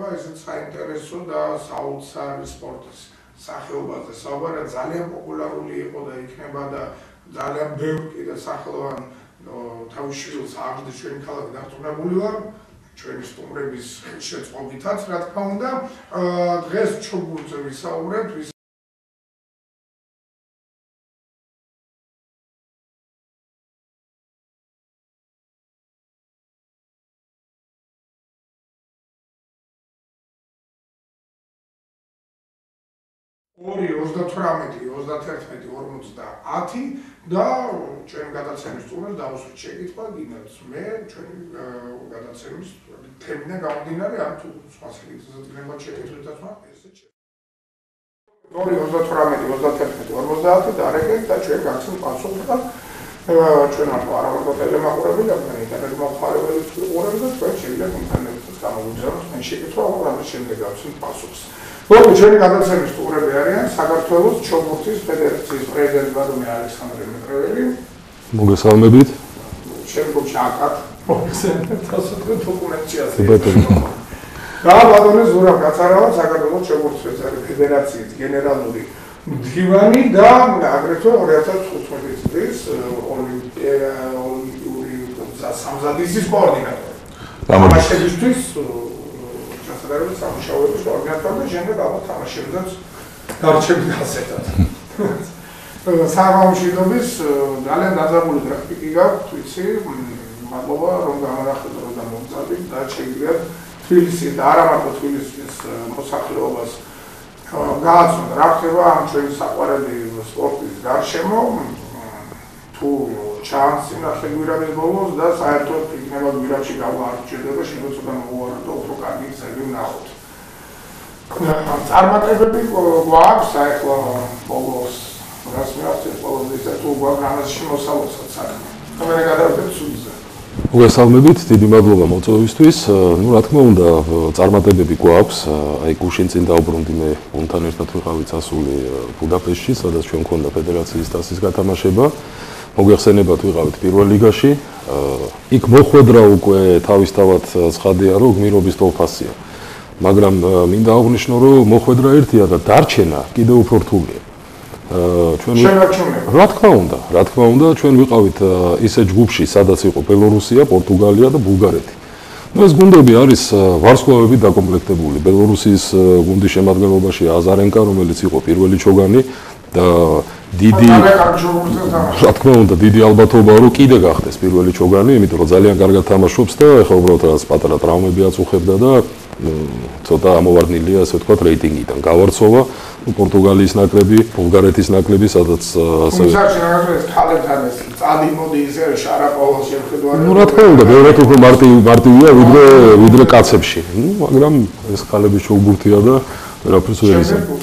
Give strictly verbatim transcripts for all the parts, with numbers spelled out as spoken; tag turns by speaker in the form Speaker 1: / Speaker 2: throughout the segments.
Speaker 1: იქნება ესეც საინტერესო და საოცარი სპორტის სახეობაზე საუბარი ძალიან პოპულარული იყო და იქნება და ძალიან ბევრი კიდე სახელოვანი თავის შვილს აღზრდის ჩვენი ქალაქი დარწმუნებული ვარ ჩვენი სტუმრების შეწყობითაც რა თქმა უნდა დღეს ჩოგბურთზე ვისაუბრებთ ორი ოცდათვრამეტი ოცდაათერთმეტი ორმოცდაათი და ჩვენ გადაცემის სტუმრებს დავუსვით შეკითხვა გინდათ მე ჩვენი გადაცემის თემიდან გამომდინარე ამ თუ სხვა საკითხზე გნებად შეკითხვითაც მაგრამ ესე შეიძლება ორი ოცდათვრამეტი ოცდაათერთმეტი ორმოცდაათი დარეგეთ და ჩვენ გახსნით პასუხი და ჩვენ არა μόνο ტელემაყურებელი არამედ ინტერნეტ მომხმარებელიც ვიყურებთ და ჩვენ შევიდეთ ინტერნეტის გამოგვიძრაოთ მე შეკითხვა მაგრამ შემდეგ გავხსნით პასუხს Well, ჩვენი გადაცემის სტუმრები არიან საქართველოს ჩოგბურთის ფედერაციის პრეზიდენტი ბატონი ალექსანდრე მეტრეველი.
Speaker 2: მოგესალმებით.
Speaker 1: შემდგომში აკად მოგესალმებით ასეთვე დოკუმენტაციაზე. და ბატონი ზურაბ კაცარავა საქართველოს ჩოგბურთის ფედერაციის გენერალური მდივანი და აგრეთვე ორი ათას თხუთმეტი წლის ოლიმპიური სამზადისის კოორდინატორი. თამაშებისთვის Trebuie să am și auzit și ordinatorul de genul, dar თამაშებსაც დარჩებით ასეთად. საღამოშიდობის ძალიან დაძაბული გრაფიკი გაქვთ, ვიცი, მადლობა რომ გამონახეთ და მომწადით და შეგიძლიათ თბილისის და არა მარტო თბილისის მოსახლეობას გააცნოთ რა ხდება ამ ჩვენი საყვარელი სპორტის გარშემო თუ ჩანს ინახე გვირაბის ბოლოს და საერთოდ იქნება გვირაბში გავლა არ გჭირდება შემოწოდა მოუვარო და უფრო კარგი ისები ვნახოთ. წარმატებები გვაქვს ახლა ბოლოს რას მეახსენებ ყოველთვის თუ გვაქვს განაში მოსავალსაც არის. მე გადავიდეთ სულზე.
Speaker 2: მოგესალმებით, დიდი მადლობა მოწვევისთვის. ნუ რა თქმა უნდა, წარმატებები გვაქვს. აი გუშინ წინ დაუბრუნდი მე უნთან ერთად ვიყავით ასული ბუდაპეშტში, სადაც ჩვენ მქონდა ფედერაციის თასის გათამაშება. მოგეხსენებათ ვიყავით პირველ ლიგაში. იქ მოხვედრა უკვე თავისთავად ცხადია, რომ გმირობის ტოლფასია. მაგრამ მინდა აღვნიშნო, რომ მოხვედრა ერთია და დარჩენა კიდევ უფრო რთულია. ჩვენ რა თქმა უნდა, რა თქმა უნდა, ჩვენ ვიყავით ისე ჯგუფში, სადაც იყო ბელორუსია, პორტუგალია და ბულგარეთი. ნუ ეს გუნდები არის ვარსკვლავებით დაკომპლექტებული. ბელორუსიის გუნდის შემადგენლობაში აზარენკა, რომელიც იყო პირველი ჩოგანი და დიდი რა თქმა უნდა დიდი ალბათობაა რომ კიდე გახდეს პირველი ჩოგანი, იმიტომ რომ ძალიან კარგად თამაშობს და ეხლა უბრალოდ რაღაც პატარა ტრავმები აწუხებდა და ცოტა ამოვარდნილია ასე ვთქვათ რეიტინგიდან. გავარცოვა პორტუგალიის ნაკრები, ბულგარეთის ნაკრები, სადაც
Speaker 1: ასე ხალებთან ეს წადი მოდი ისე შარაპოვოს შეხედვარი.
Speaker 2: ნუ რა თქმა უნდა, ბევრად უფრო მარტივი მარტივია ვიდრე ვიდრე კაცებში. ნუ მაგრამ ეს ხალები ჩოგბურთია და ვერაფერს ვერ იზამს.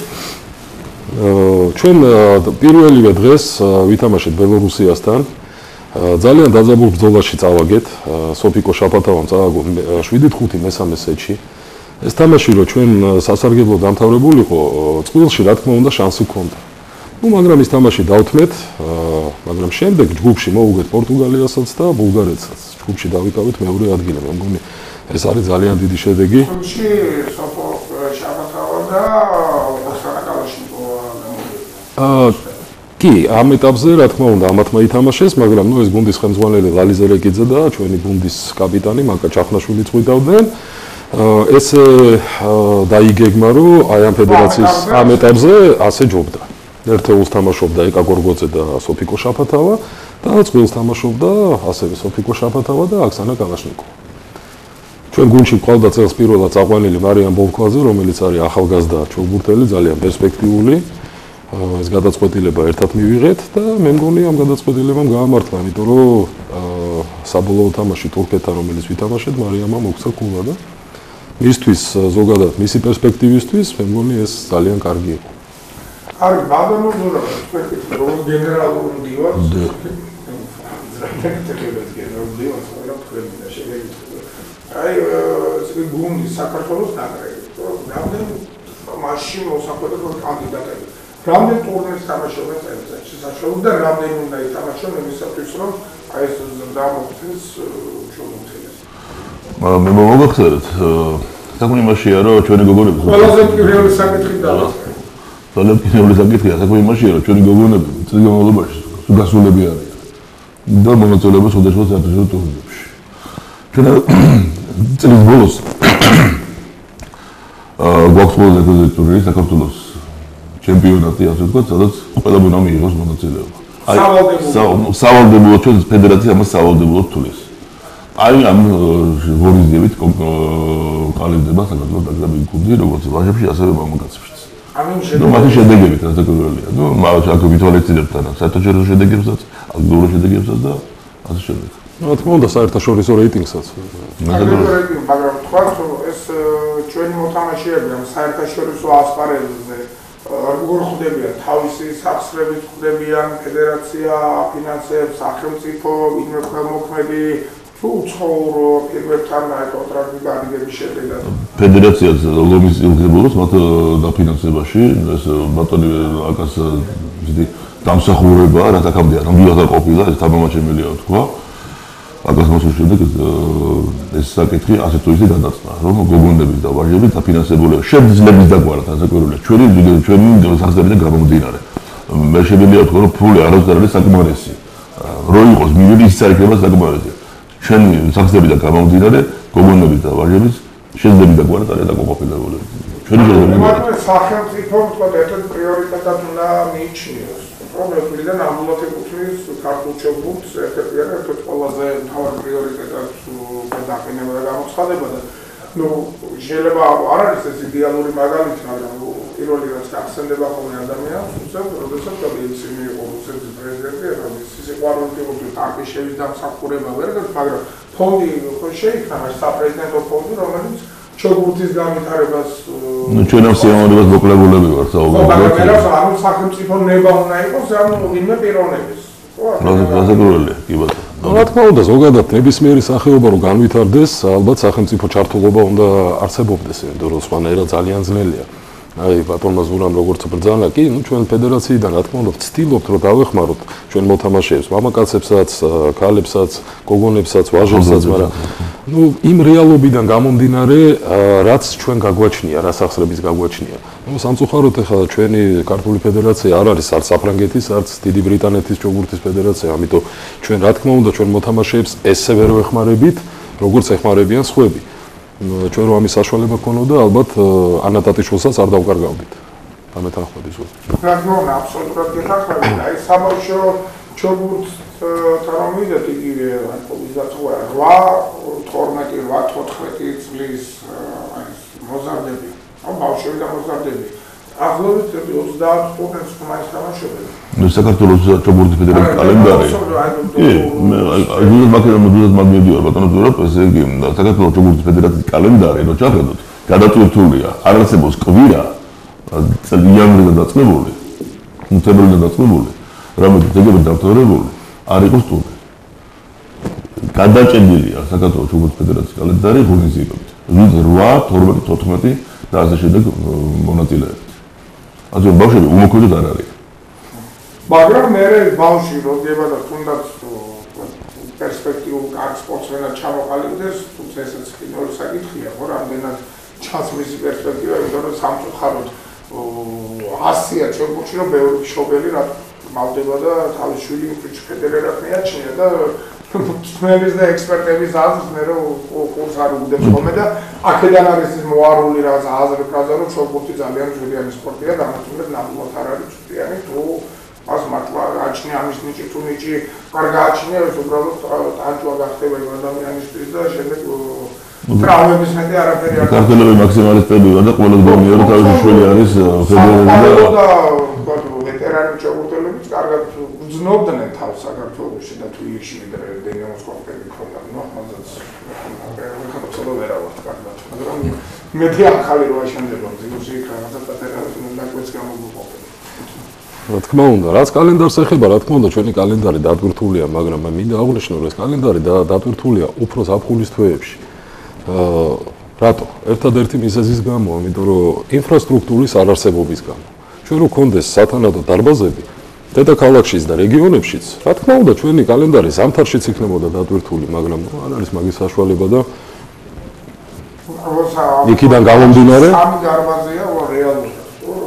Speaker 2: ჩვენ პირველივე დღეს ვითამაშეთ ბელორუსიასთან. ძალიან დაძაბულ ბრძოლაში წავაგეთ. სოფიკო შაპატავამ წააგო შვიდი ხუთი მესამე სეტში. ეს თამაში რო ჩვენ სასარგებლო დამთავრებულიყო, წყვილში რა თქმა უნდა შანსი ჰქონდა. ნუ მაგრამ ის თამაში დავთმეთ, მაგრამ შემდეგ ჯგუფში მოვუგეთ პორტუგალიასაც და ბულგარეთსაც. ჯგუფში დავიკავეთ მეორე ადგილზე. მე მგონი ეს არის ძალიან დიდი შედეგი.
Speaker 1: ჯგუფში სოფო შაპატავა და
Speaker 2: აა კი, ამ ეტაპზე რა თქმა უნდა ამათმა ითამაშეს, მაგრამ ნუ ეს გუნდის ხელმძღვანელი ლალიზე რეკიძე და ჩვენი გუნდის კაპიტანი მაკა ჩახნაშვილიც ღვიდავდნენ. ესე დაიგეგმა, რომ აი ამ ფედერაციის ამ ეტაპზე ასე ჯობდა. ერთეულს თამაშობდა ეკა გორგოძე და სოფიკო შაფათავა და წყვილს თამაშობდა ასევე სოფიკო შაფათავა და აქსანა კალაშნიკოვი. ჩვენ გუნდში მყავდა წელს პირველად წაყვანილი მარიამ ბოლქვაძე, რომელიც არის ახალგაზრდა ჩოგბურთელი, ძალიან პერსპექტიული. ეს გადაწყვეტილება ერთად მივიღეთ და მე მგონი ამ გადაწყვეტილებამ გაამართლა, იმიტომ რომ საბოლოო თამაში თურქეთთან რომელიც ვითამაშეთ, მარიამმა მოგცა ქულა და მისთვის ზოგადად მისი პერსპექტივისთვის მე მგონი ეს ძალიან კარგი იყო.
Speaker 1: არის ბაბანო ზურაბ, პერსპექტივა რომ გენერალური მდივანს აი ეს გუნდი საქართველოს ნაკრები, რამდენი მაშინ მოსახვედრო კანდიდატები რამდენ ტურნირს თამაშობენ წელიწადში საშუალო და რამდენი უნდა ითამაშონ იმისათვის რომ აი ეს დამოუკიდეს ჩოგბურთელს.
Speaker 3: მე მოგახსენეთ საქმე იმაშია, რომ ჩვენი გოგონები
Speaker 1: ყველაზე პირველი საკითხი დავაწყე.
Speaker 3: ძალიან პირველი საკითხია, საქმე იმაშია, რომ ჩვენი გოგონები წლის განმავლობაში გასულები არიან. და მონაწილეობა სხვადასხვა საერთაშორისო ტურნირებში. ჩვენ წლის ბოლოს აა გვაქვს ყველაზე კრული ტურნირი საქართველოს ჩემპიონატი, ასე ვთქვათ, სადაც ყველამ უნდა მიიღოს მონაწილეობა.
Speaker 1: აი,
Speaker 3: სავალდებულო ჩვენ ფედერაცია ამას სავალდებულოდ თulis. აი ამ ღონისძიებით ყალიბდება საქართველოს დაგზავნის გუნდი, როგორც ვაჟებში, ასევე მამაკაცებშიც.
Speaker 1: ამინ
Speaker 3: შედეგები. ნუ მათი შედეგებით რა საკურველია. ნუ მაგ აქ ვითვალեցინებთ თან საერთაშორისო შედეგებსაც, აგროვულ შედეგებსაც და ასე შემდეგ.
Speaker 2: რა თქმა უნდა, საერთაშორისო რეიტინგსაც.
Speaker 1: მაგრამ თქვა, რომ ეს ჩვენი მოთამაშეები ამ საერთაშორისო ასპარეზზე როგორ ხვდებიან თავისი სახსრებით ხვდებიან ფედერაცია აფინანსებს სახელმწიფო ინვე ხელმოქმედი თუ ცხოვრო პირებთან აი კონტრაქტი გადაგების შედეგად
Speaker 3: ფედერაციას ლომის ილგებულოს მათ დაფინანსებაში ეს ბატონი აკას დიდი დამსახურება რა თქმა უნდა რა ყოფილა ეს თამამაჩემელია თქვა აკას მოსულ შემდეგ ეს საკითხი ასე თუ ისე გადაწყდა რომ გოგონების და ვაჟების დაფინანსებულება შეძლების დაგვარად ასაკურველია ჩვენი ჩვენი სახსრებიდან გამომდინარე მე შემიძლია ვთქვა რომ ფული არასდროს არის საკმარისი რო იყოს მივიდი ის წარიკლება საკმარისია ჩვენი სახსრებიდან გამომდინარე გოგონების და ვაჟების შეძლების დაგვარად არის დაკმაყოფილებული ჩვენი შეძლები
Speaker 1: მაგრამ სახელმწიფო თქვა ერთ პრიორიტეტად უნდა მიიჩნიოს პრობლემიდან ამბულად ეკუთვნის ქართულ ჩოგბურთს ერთ-ერთი ერთ-ერთი ყველაზე მთავარი პრიორიტეტად გადაყენება და გამოცხადება და ნუ შეიძლება არ არის ეს იდეალური მაგალითი მაგრამ პირველი რაც გახსენდება ხოლმე ადამიანს უცებ როდესაც ისინი იყო რუსეთის პრეზიდენტი რომელიც სიყვარული იყო ტანკის შევის დამსახურება ვერ გქონდა მაგრამ ფონდი ხო შეიქმნა მას საპრეზიდენტო ფონდი რომელიც ჩოგბურთის განვითარებას
Speaker 3: ნუ ჩვენ ამ სიამოვნებას მოკლებულები ვართ საუბრობთ.
Speaker 1: მაგრამ ამ სახელმწიფო ნება უნდა იყოს ამ ვინმე პიროვნების.
Speaker 3: რაზაკურველია, კი ბატონო.
Speaker 2: რა თქმა უნდა, ზოგადად ნებისმიერი სახეობა რო განვითარდეს, ალბათ სახელმწიფო ჩართულობა უნდა არსებობდეს, იმიტომ რომ სხვანაირად ძალიან ძნელია. აი ბატონმა ზურამ როგორც ბრძანა კი, ნუ ჩვენ ფედერაციიდან რა თქმა უნდა ვცდილობთ რომ დავეხმაროთ ჩვენ მოთამაშეებს, მამაკაცებსაც, ქალებსაც, გოგონებსაც, ვაჟებსაც, მაგრამ ნუ იმ რეალობიდან გამომდინარე, რაც ჩვენ გაგვაჩნია, რა სახსრების გაგვაჩნია. ნუ სამწუხაროდ ახლა ჩვენი ქართული ფედერაცია არ არის არც საფრანგეთის, არც დიდი ბრიტანეთის ჩოგბურთის ფედერაცია, ამიტომ ჩვენ რა თქმა უნდა ჩვენ მოთამაშეებს ესე ვერ ვეხმარებით, როგორც ეხმარებიან სხვები. ჩვენ რომ ამის საშუალება ქონოდა, ალბათ ანა ტატიშვილსაც არ დავკარგავდით. დამეთანხმები ზუსტ.
Speaker 1: რა თქმა უნდა, აბსოლუტურად გეთანხმები. აი საბავშვო ჩოგბურთთან რომ მივიდეთ იგივე აი პოპულიზაცია რვა, თორმეტი, რვა, თოთხმეტი წლის აი მოზარდები. ან ბავშვები და მოზარდები. ახლობით ოცდაათ ტურნირს ხმაის თამაშობენ.
Speaker 3: ნუ საქართველოს ჩოგბურთის ფედერაციის კალენდარი. კი, მე ზუსტად მაგერამ ზუსტად მაგმედია ბატონო ზურაბ, ესე იგი საქართველოს ჩოგბურთის ფედერაციის კალენდარი რო ჩახედოთ, გადაწყვეტილია, არ არსებობს კვირა იანვრიდან დაწყებული, თებერვლიდან დაწყებული, რამე დეგები დამთავრებული, არ იყოს ტურნირი. გადაჭედილია საქართველოს ჩოგბურთის ფედერაციის კალენდარი ღონისძიებებით. რვა, თორმეტი, თოთხმეტი და ასე შემდეგ მონაწილეებით. ასე ბავშვები უმოქმედოდ არ არის.
Speaker 1: მაგრამ მე ბავშვი როდება და თუნდაც პერსპექტიულ კარგ სპორტსმენად ჩამოყალიბდეს, თუმცა ესეც კიდევ საკითხია, ხო, რამდენად ჩანს მისი პერსპექტივა, იმიტომ რომ სამწუხაროდ ასია ჩოგბურთში რომ ბევრი მშობელი რა მალდება და თავის შვილი ფედერაციად მიაჩნია და სპეციალისტების და ექსპერტების აზრს მე რომ კურს არ უგდებს ხოლმე და აქედან არის ის მოარული რაღაც აზრი ფრაზა რომ ჩოგბურთი ძალიან ძვირიანი სპორტია და ამიტომ ნამდვილად არ არის ძვირიანი თუ ას მართლა აჩნია ამის ნიჭი თუ ნიჭი არ გააჩნია ეს უბრალოდ ტანჯვა გახდება იმ ადამიანისთვის და შემდეგ ტრავმების მეტი არაფერი არ
Speaker 3: ქართველები მაქსიმალისტები ვარ და ყველა გონია რომ თავისი შვილი არის ფედერალური
Speaker 1: და ვეტერანი ჩოგბურთელებიც კარგად გძნობდნენ თავს საქართველოში და თბილისში დინამოს კონკრეტი ქონდა ნუ ამაზაც ახლა ვერა ვარ კარგად მაგრამ მეტი ახალი როა შემდება ზიგუში რაღაცა პატერანს ნაკვეთს გამოგვიყოფენ
Speaker 2: რა თქმა უნდა, რაც კალენდარს ეხება, რა თქმა უნდა, ჩვენი კალენდარი დატვირთულია, მაგრამ მე მინდა აღვნიშნო, რომ ეს კალენდარი დატვირთულია უფრო ზაფხულის თვეებში. აა, რატო? ერთადერთი მიზეზის გამო, იმიტომ რომ ინფრასტრუქტურის არარსებობის გამო. ჩვენ რო გქონდეს სათანადო დარბაზები, დედაქალაქშიც და რეგიონებშიც, რა თქმა უნდა, ჩვენი კალენდარი ზამთარშიც იქნებოდა დატვირთული, მაგრამ არ არის მაგის საშუალება და იქიდან გამომდინარე
Speaker 1: სამი დარბაზია რეალურად.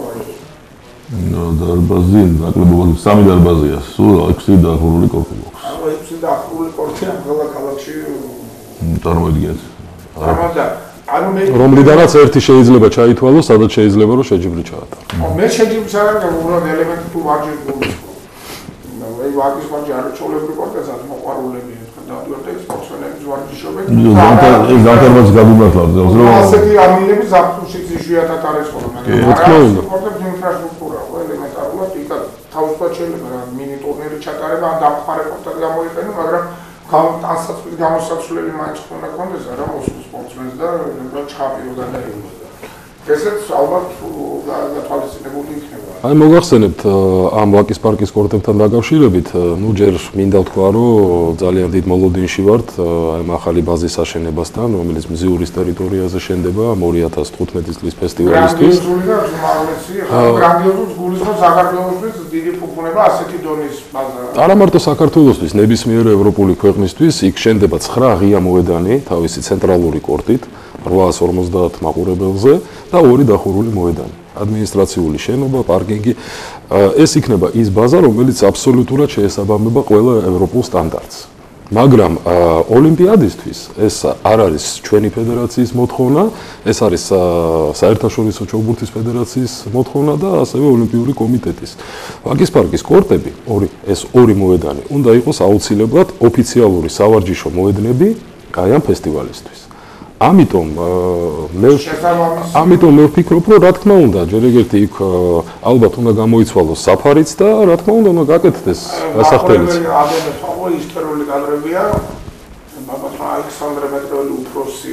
Speaker 3: დარბაზი, ნაკლებად სამი დარბაზია, სულ ექვსი დახურული კორპი გვაქვს.
Speaker 1: ანუ ექვსი დახურული კორპი ამ ქალაქში
Speaker 3: წარმოიდგინეთ.
Speaker 1: ამადა ანუ მე
Speaker 2: რომლიდანაც ერთი შეიძლება ჩაითვალოს, სადაც შეიძლება რომ შეჯიბრი ჩაატარო.
Speaker 1: მე შეჯიბრი ჩაატარო, უბრალოდ ელემენტი თუ ვარჯიშ გულს. აი ვარჯიშ ვარჯიშ არ ჩოლები კონტესად მოყარულები დავდიოდი სპორტსმენების ვარჯიშობენ.
Speaker 3: ეს განთავაზ გადმოთვალ, რომ
Speaker 1: ასეთი ამინები ზაფხულში იშვიათად არის ხოლმე, მაგრამ სპორტების ინფრასტრუქტურა ელემენტარულად იქ თავისუფლად შეიძლება რა მინი ტურნირი ჩატარება, ან დამხმარე კონტაქტ გამოიყენო, მაგრამ განსაცვლის გამოსაცვლელი მაინც უნდა კონდეს რა მოსულ სპორტსმენს და რა ჩხაპიო გადაიღოს. ესეც ალბათ გათვალისწინებული იქნება.
Speaker 2: აი მოგახსენებთ ამ ვაკის პარკის კორტებთან დაკავშირებით, ნუ ჯერ მინდა ვთქვა, რომ ძალიან დიდ მოლოდინში ვართ აი ამ ახალი ბაზის აშენებასთან, რომელიც მზიურის ტერიტორიაზე შენდება ორი ათას თხუთმეტი წლის ფესტივალისთვის.
Speaker 1: გრანდიოზული გულისხმობს საქართველოსთვის დიდი ფუფუნება ასეთი დონის ბაზა.
Speaker 2: არა მარტო საქართველოსთვის, ნებისმიერ ევროპული ქვეყნისთვის იქ შენდება ცხრა ღია მოედანი, თავისი ცენტრალური კორტით, რვაას ორმოცდაათ მაყურებელზე და ორი დახურული მოედანი. ადმინისტრაციული შენობა, პარკინგი. ეს იქნება ის ბაზა, რომელიც აბსოლუტურად შეესაბამება ყველა ევროპულ სტანდარტს. მაგრამ ოლიმპიადისთვის ეს არ არის ჩვენი ფედერაციის მოთხოვნა, ეს არის საერთაშორისო ჩოგბურთის ფედერაციის მოთხოვნა და ასევე ოლიმპიური კომიტეტის. ვაკის პარკის კორტები, ორი ეს ორი მოედანი უნდა იყოს აუცილებლად ოფიციალური სავარჯიშო მოედნები აი ამ ფესტივალისთვის. ამიტომ მე ამიტომ მე ვფიქრობ, რომ რა თქმა უნდა, ჯერ ეგერთი იქ ალბათ უნდა გამოიცვალოს საფარიც და რა თქმა უნდა უნდა გაკეთდეს გასახდელიც.
Speaker 1: ამერე ხო ისტორიული კადრებია. ბაბა ალექსანდრე მეტროველი უფროსი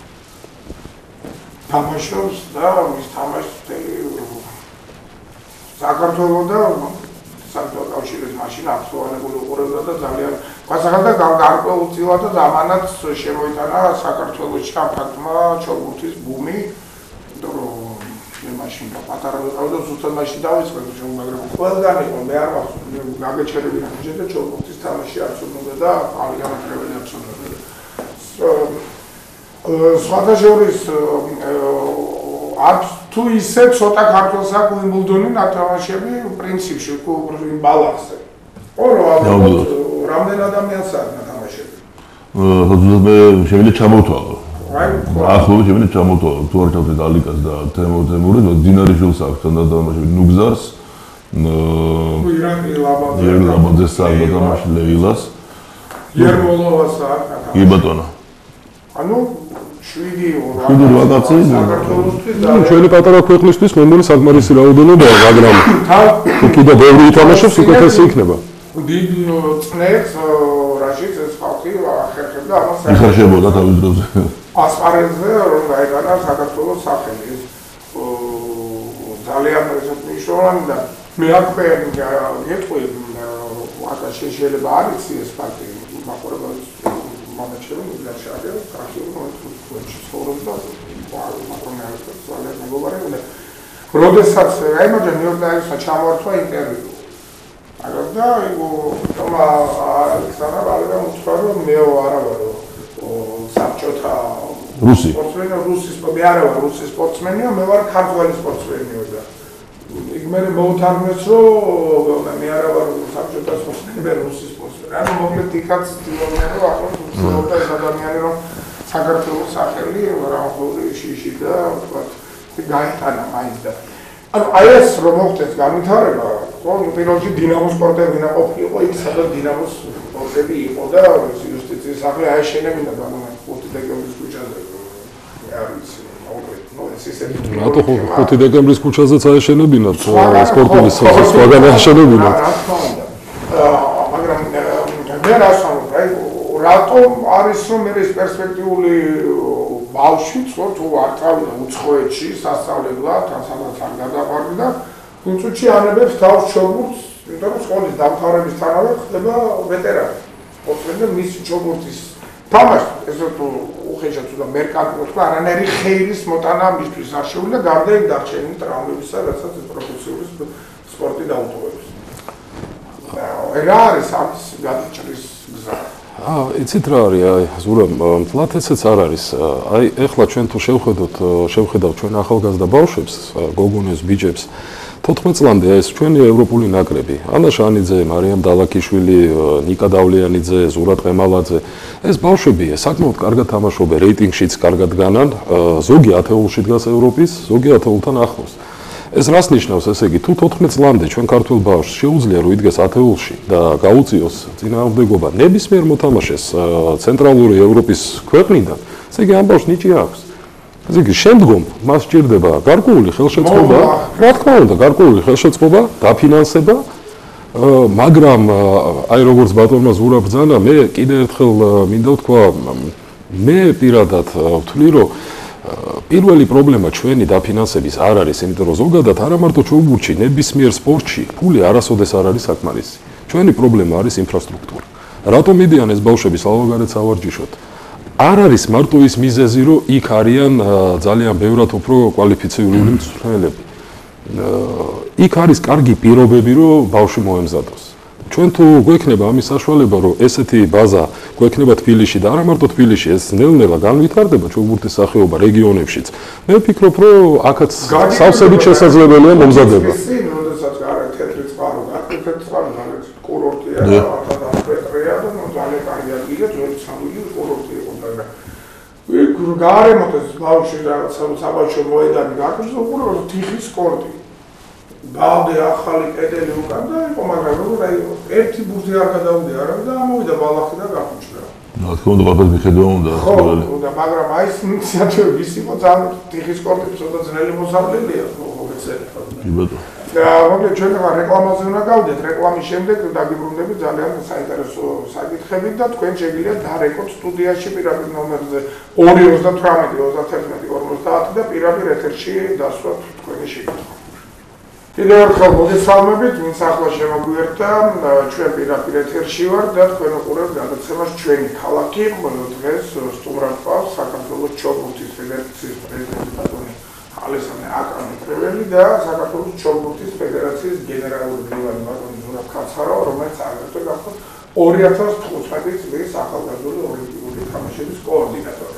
Speaker 1: თამაშობს და ის თამაშს საქართველოს და საქართველოს კავშირის მაშინ აქტუალებული უყურებდა და ძალიან გასახდა გარკვეულწილად და ამანაც შემოიტანა საქართველოში ამ ფაქტმა ჩოგბურთის ბუმი, იმიტომ რომ მე მაშინ პატარა ვიყავ და ზუსტად მაშინ დავიწყე, მაგრამ ყველგან იყო, მე არ მახსოვს, გაგეჩერები ნახე და ჩოგბურთის თამაში არ ცნობდა და არის გამარჯვებული არ ცნობდა. სხვადასხვა აქვს თუ ისე ცოტა ქართულს აქვს უიმბლდონი ნათამაშები პრინციპში კუბრის ბალანსზე. ორო ალბათ რამდენ ადამიანს აქვს ნათამაშები?
Speaker 3: აა მე შემიძლია ჩამოვთვალო. ახლო შემიძლია ჩამოვთვალო თუ არ ჩავდეთ ალიკას და თემოთემური და დინარიშვილს აქვს თანადამაშები ნუგზარს.
Speaker 1: ირაკლი ლაბაძე.
Speaker 3: ირაკლი ლაბაძეს აქვს ნათამაში ლეილას.
Speaker 1: ერმოლოვას აქვს ნათამაში.
Speaker 3: კი ბატონო.
Speaker 1: ანუ შვიდი
Speaker 3: შვიდი რვაკაცი
Speaker 2: ჩვენი პატარა ქვეყნისთვის მომული საკმარისი რაოდენობაა, მაგრამ თუ კიდევ ბევრი ითამაშებს, უკეთესი იქნება.
Speaker 1: დიდ წნებს რაშიც ეს ხალხი ახერხებდა ამას
Speaker 3: იხარშებოდა თავის დროზე.
Speaker 1: ასპარეზზე რომ გაიგანა საქართველოს სახელი. ძალიან მნიშვნელოვანი და მე აკვე გეტყვი აკაში შეიძლება არის ეს ფაქტი მაყურებელს მომეჩერე მიგრაცია კახიო ცხოვრობდა როდესაც აი მაგრამ ნიუ-იორკში ჩამოვარდა ინტერვიუ აგრა და იგო თომა ალექსანდრა ვალერა მოთხრა რომ მე არა ვარო საბჭოთა
Speaker 3: რუსი
Speaker 1: სპორტსმენი რუსი მე არა ვარ რუსი სპორტსმენია მე ვარ ქართველი სპორტსმენია და იქ მე მოუთარმეს რომ მე არა ვარ საბჭოთა სპორტსმენი მე რუსი სპორტსმენი ანუ მოკლედ იქაც ცდილობდნენ რომ ახლა ცდილობდა ეს ადამიანი რომ საქართველოს სახელი რახოვრი შიში და ვთქვათ გაიტანა მაინც და ანუ აი ეს რომ მოხდეს განვითარება ყოველ პირველში დინამოს სპორტები უნდა ყოფილიყო იქ სადაც დინამოს სპორტები იყო და იუსტიციის სახლი აეშენებინა ბანანას ხუთი დეკემბრის ქუჩაზე არის
Speaker 2: რატო ხუთი დეკემბრის ქუჩაზეც აეშენებინათ სპორტული საზღვრები სხვაგან აეშენებინათ
Speaker 1: მაგრამ მე რასაუბრობ აი რატომ არის რომ მე ეს პერსპექტიული ბავშვი ხო თუ არ წავიდა უცხოეთში სასწავლებლად ან სადაც არ გადაყვარდა ინსტიტუტში ანებებს თავს ჩოგბურთს იმიტომ რომ სკოლის დამთავრებისთანავე ხდება ვეტერანი ოთხმეტი მის ჩოგბურთის თამაში ესე თუ უხეშად თუ და მერკანტულ და არანაირი ხეილის მოტანა მისთვის არ შეუძლია გარდა იმ დარჩენილი ტრავმებისა რასაც პროფესიული სპორტი დაუტოვებს რა არის ამის გადაჭრის გზა
Speaker 2: აა, იცით რა არის, აი, ზურა, მთლად ესეც არ არის. აი, ეხლა ჩვენ თუ შევხედოთ, შევხედავთ ჩვენ ახალგაზრდა ბავშვებს, გოგონებს, ბიჭებს, თოთხმეტ წლამდე ეს ჩვენი ევროპული ნაკრები. ანა შანიძე, მარიამ დალაკიშვილი, ნიკა დავლიანიძე, ზურა ტყემალაძე, ეს ბავშვები საკმაოდ კარგად თამაშობენ, რეიტინგშიც კარგად განან, ზოგი ათეულში დგას ევროპის, ზოგი ათეულთან ახლოს. ეს რას ნიშნავს, ესე იგი, თუ თოთხმეტ წლამდე ჩვენ ქართულ ბავშვს შეუძლია რომ იდგეს ათეულში და გაუწიოს წინააღმდეგობა ნებისმიერ მოთამაშეს ცენტრალური ევროპის ქვეყნიდან, ესე იგი ამ ბავშვს ნიჭი აქვს. ესე იგი, შემდგომ მას სჭირდება გარკვეული ხელშეწყობა, რა თქმა უნდა, გარკვეული ხელშეწყობა, დაფინანსება, მაგრამ აი როგორც ბატონმა ზურა ბრძანა, მე კიდევ ერთხელ მინდა ვთქვა, მე პირადად ვთვლი, რომ პირველი პრობლემა ჩვენი დაფინანსების არ არის, იმიტომ რომ ზოგადად არა მარტო ჩოგბურთში, ნებისმიერ სპორტში ფული არასოდეს არ არის საკმარისი. ჩვენი პრობლემა არის ინფრასტრუქტურა. რატომ მიდიან ეს ბავშვები სალვაგარეთ სავარჯიშოდ? არ არის მარტო ის მიზეზი, რომ იქ არიან ძალიან ბევრად უფრო კვალიფიცირებული მწვრთნელები. იქ არის კარგი პირობები, რომ ბავშვი მოემზადოს. ჩვენ თუ გვექნება ამის საშუალება, რომ ესეთი ბაზა გვექნება თბილისში და არა მარტო თბილისში, ეს ნელ-ნელა განვითარდება ჩოგბურთის სახეობა რეგიონებშიც. მე ვფიქრობ, რომ აქაც სავსებით შესაძლებელია მომზადება.
Speaker 1: ისინი, როდესაც არა თეთრი წყარო, თეთრი წყარო არის კურორტია, და პეტრია და ძალიან კარგი ადგილია, ძველი სამული კურორტი იყო და იქ გარემოთ ეს ბავშვი რაღაცა საბავშვო მოედანი გაკეთდა, უყურებთ თიხის კორტი. ბალდე ახალი კედელი უკან და იყო, მაგრამ როგორ აი ერთი ბურთი არ გადავიდა არა და ამოვიდა ბალახი და გახუჭდა.
Speaker 3: რა თქმა უნდა, ყველაფერს მიხედვა უნდა.
Speaker 1: ხო, და მაგრამ აი ეს ინიციატივები ის იყო ძალიან თიხის კორტი ცოტა ძნელი მოსავლელია, ხო ეცერა.
Speaker 3: კი ბატონო.
Speaker 1: და მოკლედ ჩვენ ახლა რეკლამაზე უნდა გავდეთ, რეკლამის შემდეგ დაგიბრუნდებით ძალიან საინტერესო საკითხებით და თქვენ შეგიძლიათ დარეკოთ სტუდიაში პირადად ნომერზე ორი ოცდათვრამეტი ოცდაათერთმეტი ორმოცდაათი და პირადად ეთერში დასვათ თქვენი შეკითხვა. კიდევ ერთხელ მოგესალმებით, ვინც ახლა შემოგვიერთდა, ჩვენ პირდაპირ ეთერში ვართ და თქვენ უყურებთ გადაცემას ჩვენი ქალაქი, დღეს სტუმრად ყავს საქართველოს ჩოგბურთის ფედერაციის პრეზიდენტი ბატონი ალესანდრე აკრამიტრეველი და საქართველოს ჩოგბურთის ფედერაციის გენერალური მდივანი ბატონი ზურაბ კაცარავა, რომელიც აგრეთვე გახდა ორი ათას თხუთმეტი წლის ახალგაზრდული ოლიმპიური თამაშების კოორდინატორი.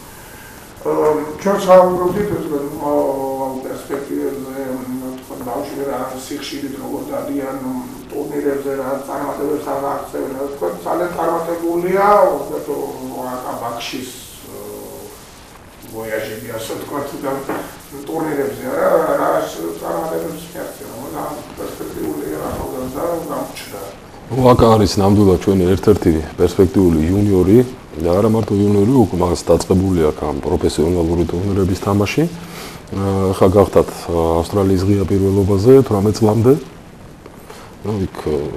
Speaker 1: ჩვენ საუბრობდით პერსპექტივებზე, ბავშვები რა სიხშირით როგორ დადიან ტურნირებზე, რა წარმატებებს აღწევენ, თქვენ ძალიან წარმატებულია, უბრალოდ ბაქშის ვოიაჟები, ასე ვთქვათ, და ტურნირებზე რა რა წარმატებებს მიაღწევენ, და პერსპექტიულია ახალგაზრდა გამჩნდა.
Speaker 2: ვაკა არის ნამდვილად ჩვენი ერთ-ერთი პერსპექტიული იუნიორი და არა მარტო იუნიორი, უკვე მას დაწყებული აქვს ამ პროფესიონალური ტურნირების თამაში. ხა გახდათ ავსტრალიის ღია პირველობაზე თვრამეტ წლამდე. ნუ იქ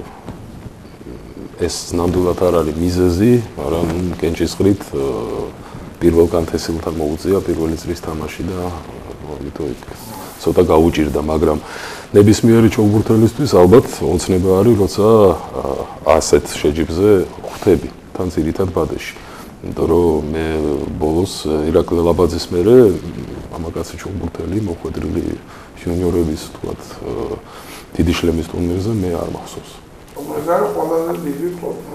Speaker 2: ეს ნამდვილად არ არის მიზეზი, მაგრამ კენჭისყრით პირველ განთესილთან მოუწია პირველი წლის თამაში და ამიტომ იქ ცოტა გაუჭირდა, მაგრამ ნებისმიერი ჩოგბურთელისთვის ალბათ ოცნება არის, როცა ასეთ შეჯიბრზე ხვდები თან ძირითად ბადეში. იმიტომ რომ მე ბოლოს ირაკლი ლაბაძის მერე მამაკაცი ჩოგბურთელი მოხვედრილი ჟუნიორების თქვათ დიდი შლემის ტურნირზე მე არ მახსოვს.
Speaker 1: მაგრამ ყველაზე დიდი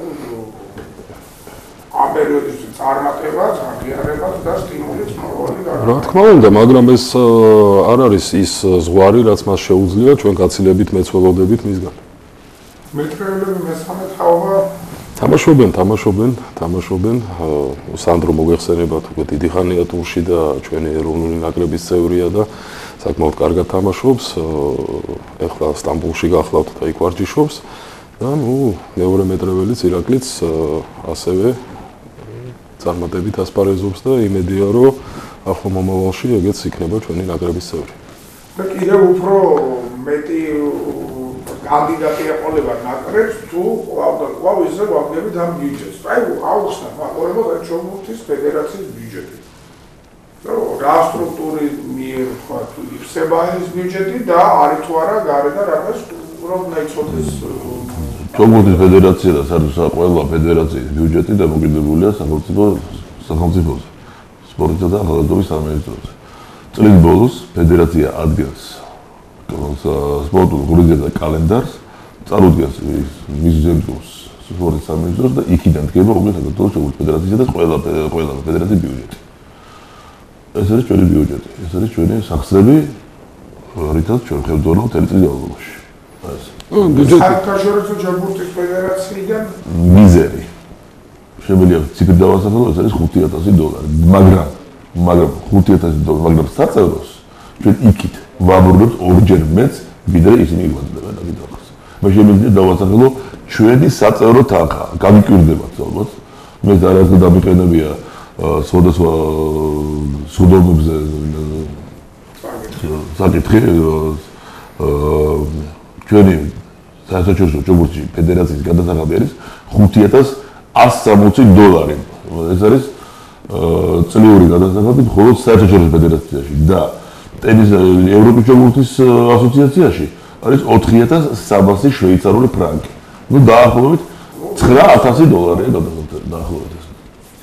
Speaker 1: ამ პერიოდში წარმატება, აღიარება და სტიმულიც მოყოლი და
Speaker 2: რა თქმა უნდა, მაგრამ ეს არ არის ის ზღვარი, რაც მას შეუძლია ჩვენ გაცილებით მეცველოდებით მისგან.
Speaker 1: მეტრეულები მესამე თაობა
Speaker 2: თამაშობენ, თამაშობენ, თამაშობენ. სანდრო მოგეხსენებათ, უკვე დიდი ხანია ტურში და ჩვენი ეროვნული ნაკრების წევრია და საკმაოდ კარგად თამაშობს. ეხლა სტამბოლში გახლავთ და იქ ვარჯიშობს. და ნუ მეორე მეტრეველიც ირაკლიც ასევე წარმატებით ასპარეზობს და იმედია, რომ ახლა მომავალში ეგეც იქნება ჩვენი ნაკრების წევრი.
Speaker 1: და კიდევ უფრო მეტი კანდიდატი ეყოლება ნაკრებს თუ კვლავ და კვლავ ისე ვაგდებით ამ ბიუჯეტს. აი, აუხსნათ მაყურებელს აი ჩოგბურთის ფედერაციის ბიუჯეტი. რა სტრუქტურის მიერ თქვა იფსება ეს ბიუჯეტი და არის თუ არა გარე და რაღაც რომ დაიცოდეს
Speaker 3: ჩოგბურთის ფედერაცია და საერთოდ ყველა ფედერაციის ბიუჯეტი დამოკიდებულია სახელმწიფო სახელმწიფოზე, სპორტისა და ახალგაზრდობის სამინისტროზე. წლის ბოლოს ფედერაცია ადგენს სპორტულ ღონისძიებათა კალენდარს წარუდგენს მიზერგოს სპორტის სამინისტროს და იქიდან დგება უბრალოდ საქართველოს ჩოგბურთის ფედერაცია და ყველა ყველა ფედერაციის ბიუჯეტი. ეს არის ჩვენი ბიუჯეტი, ეს არის ჩვენი სახსრები, რითაც ჩვენ ხევდვართ მთელი წლის განმავლობაში. ეს
Speaker 1: ბიუჯეტი საერთაშორისო ჩოგბურთის ფედერაციიდან
Speaker 3: მიზერი. შემიძლია ციფრი დავასახელო, ეს არის ხუთი ათასი დოლარი, მაგრამ მაგრამ ხუთი ათასი დოლარი, მაგრამ საწევროს ჩვენ იქით ვამბობთ ორჯერ მეც, ვიდრე ისინი იგვაძლევენ აქედან. მე შემიძლია დავასახელო ჩვენი საწევრო თანხა, გამიკვირდებათ ალბათ. მე არასდროს დამიყენებია სხვადასხვა სუდომებზე საკითხი ჩვენი საერთაშორისო ჩოგბურთის ფედერაციის გადასახადი არის ხუთი ათას ასი სამოცი დოლარი. ეს არის წლიური გადასახადი მხოლოდ საერთაშორისო ფედერაციაში და ტენის ევროპის ჩოგბურთის ასოციაციაში არის ოთხი ათას სამასი შვეიცარიული ფრანკი. ნუ დაახლოებით ცხრა ათასი დოლარია გადასახადი დაახლოებით ეს.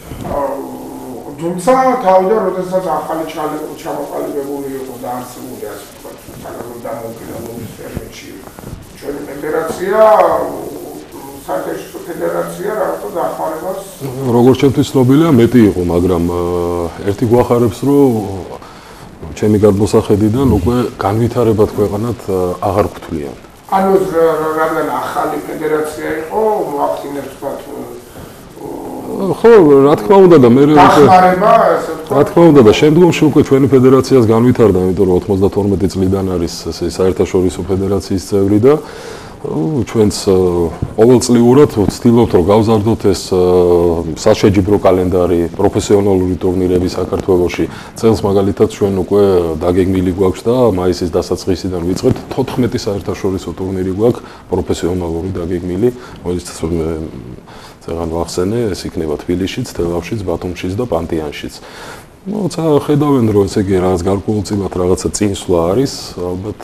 Speaker 1: თუმცა თავიდან როდესაც ახალი ჩამოყალიბებული იყო და არსებული ასე ვთქვათ საკუთარ დამოუკიდებლობის პერიოდში ჩვენი ფედერაცია საერთაშორისო ფედერაცია რაღაცა დახმარებას
Speaker 2: როგორც ჩემთვის ცნობილია მეტი იყო, მაგრამ ერთი გვახარებს რომ ჩემი გადმოსახედიდან უკვე განვითარებად ქვეყანად აღარ გვთვლიან.
Speaker 1: ანუ რადგან ახალი ფედერაცია იყო, მოახდინებს ვთქვათ
Speaker 2: ხო, რა თქმა უნდა და მე
Speaker 1: დახმარება, ასე ვთქვათ.
Speaker 2: რა თქმა უნდა და შემდგომში უკვე ჩვენი ფედერაციას განვითარდა, იმიტომ რომ ოცდათორმეტი წლიდან არის ესე საერთაშორისო ფედერაციის წევრი და ჩვენც ყოველწლიურად ვცდილობთ რომ გავზარდოთ ეს საშეჯიბრო კალენდარი პროფესიონალური ტურნირები საქართველოში. წელს მაგალითად ჩვენ უკვე დაგეგმილი გვაქვს და მაისის დასაწყისიდან ვიწყებთ თოთხმეტი საერთაშორისო ტურნირი გვაქვს პროფესიონალური დაგეგმილი. მოიცით წეგან ვახსენე, ეს იქნება თბილისშიც, თელავშიც, ბათუმშიც და პანტიანშიც. ну, ცა ხედავენ რომ ესე იგი რაღაც გარკვეულწილად რაღაცა წინსვლა არის, ალბათ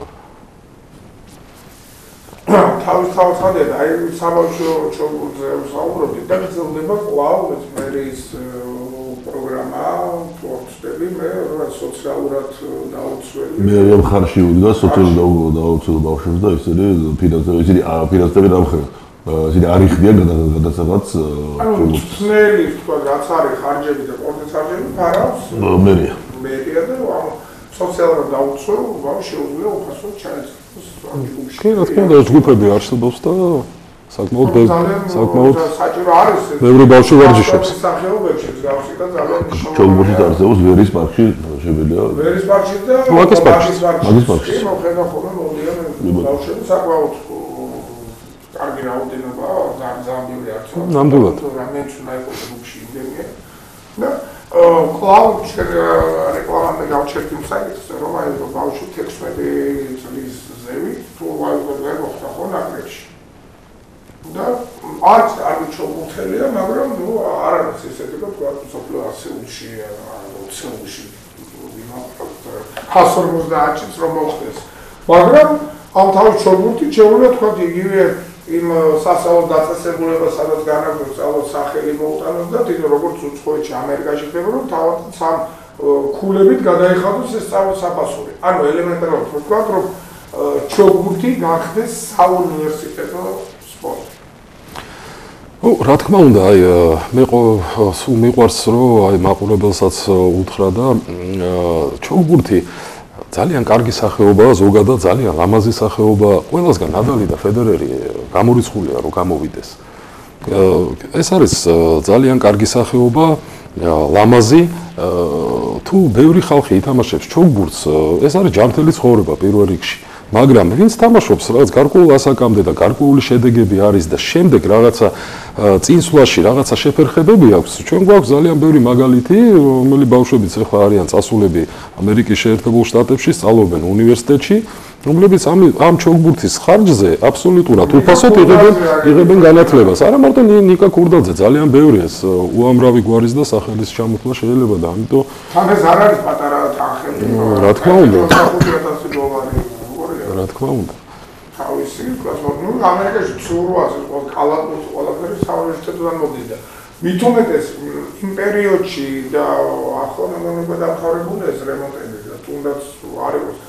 Speaker 1: თავისთავად აი საბავშვო ჩოგბურთზე ვსაუბრობდი და გრძელდება კვლავ ეს მერის პროგრამა სპორტები მე სოციალურად დაუცველი
Speaker 3: მე მხარში უდგა სოციალურად დაუცველ ბავშვებს და ისინი ფინანსები ისინი ფინანსები რამხელა ისინი არ იხდიან გადასახადს
Speaker 1: ანუ ძნელი თქვა რაც არის ხარჯები და სპორტის ხარჯები ფარავს
Speaker 3: მერია
Speaker 1: მერია და ამ სოციალურად დაუცველ ბავშვს შეუძლია უფასოდ ჩაეცეს
Speaker 2: კი, რა თქმა უნდა, ჯგუფები არსებობს და საკმაოდ საკმაოდ
Speaker 1: საჭირო არის ეს.
Speaker 2: ბევრი ბავშვი ვარჯიშობს.
Speaker 1: სახეობებში მსგავსი და ძალიან
Speaker 3: ჩოგბურთით არსებობს ვერის პარკში, შეგვიძლია.
Speaker 1: ვერის პარკში და
Speaker 2: მაგის პარკში.
Speaker 3: მაგის პარკში.
Speaker 1: კი, მოხდა ხოლმე მოდიან ბავშვები საკმაოდ კარგი რაოდენობა, ძალიან ბევრი არცო.
Speaker 2: ნამდვილად.
Speaker 1: რამე უნდა იყოს ჯგუფში იმდენია. და კлау რეკლამამდე გავჩერდი საიტს, რომ აი ბავშვი თექვსმეტი წლის ზევით თუ ვაიბოდე მოხდა ხო ნაკრებში. და არც არ ჩოგბურთელია, მაგრამ ნუ არ არის ესეთი რომ თქვა სოფლო ასეულში, ოცეულში ხას ორმოცდაათს რომ მოხდეს. მაგრამ ამ თავის ჩოგბურთით შეუძლია თქვა იგივე იმ სასწავლო დაწესებულებას, სადაც განაგრძობს სწავლოს სახელი მოუტანოს და თვითონ როგორც უცხოეთში ამერიკაში ხდება, რომ თავად სამ ქულებით გადაიხადოს ეს სწავლა საფასური. ანუ ელემენტარულად ვთქვათ, რომ ჩოგბურთი გახდეს საუნივერსიტეტო სპორტი.
Speaker 2: ო, რა თქმა უნდა, აი მე სულ მიყვარს რომ აი მაყურებელსაც უთხრა და ჩოგბურთი ძალიან კარგი სახეობაა, ზოგადად ძალიან ლამაზი სახეობაა. ყველასგან ნადალი და ფედერერი გამორიცხულია რომ გამოვიდეს. ეს არის ძალიან კარგი სახეობა, ლამაზი, თუ ბევრი ხალხი ითამაშებს ჩოგბურთს, ეს არის ჯანმრთელი ცხოვრება პირველ რიგში. მაგრამ ვინც თამაშობს რაღაც გარკვეულ ასაკამდე და გარკვეული შედეგები არის და შემდეგ რაღაცა წინსვლაში რაღაცა შეფერხებები აქვს, ჩვენ გვაქვს ძალიან ბევრი მაგალითი, რომელი ბავშვებიც ახლა არიან წასულები ამერიკის შეერთებულ შტატებში, სწავლობენ უნივერსიტეტში, რომლებიც ამ ამ ჩოგბურთის ხარჯზე აბსოლუტურად უფასოდ იღებენ იღებენ განათლებას. არა მარტო ნიკა კურდაძე, ძალიან ბევრი ეს უამრავი გვარის და სახელის ჩამოთვლა შეიძლება და ამიტომ
Speaker 1: თან ეს არ არის პატარა თანხები.
Speaker 2: რა თქმა უნდა.
Speaker 1: ხუთი ათასი დოლარი.
Speaker 2: რა თქმა უნდა.
Speaker 1: თავისი კლასმოდ, ნუ ამერიკაში ცურვას ის ყველა კალათბურთი ყველაფერი საუნივერსიტეტოდან მოდის და მით უმეტეს იმ პერიოდში და ახლა ნამდვილად დამთავრებული ეს რემონტები და თუნდაც არ იყოს